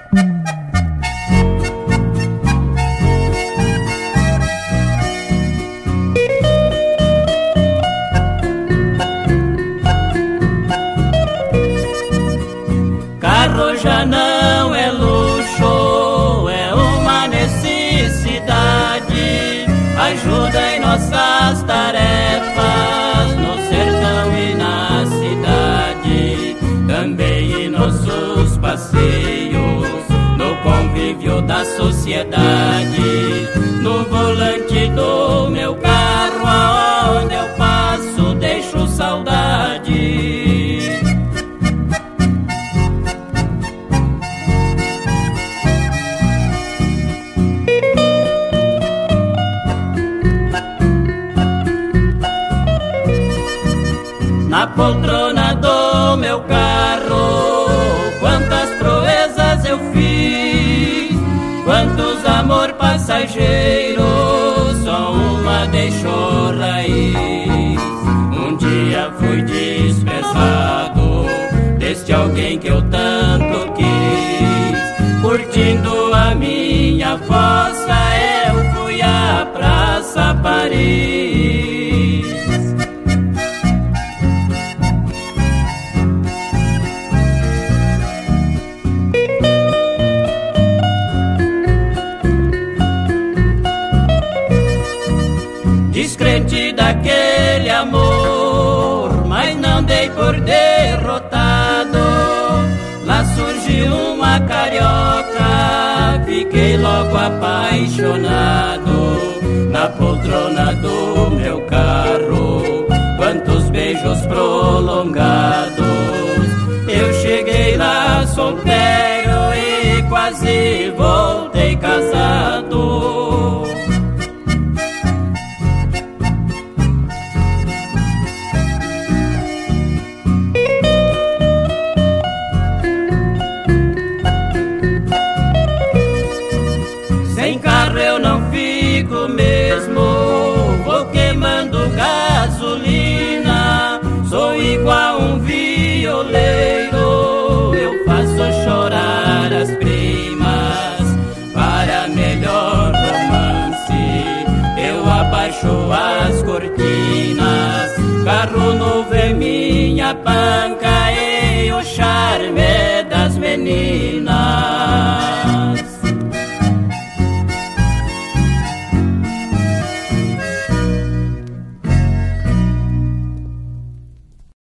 Carro já não é luxo, é uma necessidade. Ajuda em nossas tarefas, no sertão e na cidade. Também em nossos passeios, no convívio da sociedade. No volante do meu carro, aonde eu passo, deixo saudade. Na poltrona do meu carro, quantas proezas eu fiz, quantos amor passageiro, só uma deixou raiz. Um dia fui desprezado deste alguém que eu tanto quis. Curtindo a minha fossa, eu fui à Praça Paris. Descrente daquele amor, mas não dei por derrotado. Lá surgiu uma carioca, fiquei logo apaixonado. Na poltrona do meu carro, quantos beijos prolongados. Eu cheguei lá solteiro e quase voltei casado. Sem carro eu não fico mesmo, vou queimando gasolina. Sou igual um violeiro, eu faço chorar as primas. Para melhor romance, eu abaixo as cortinas. Carro novo é minha panca.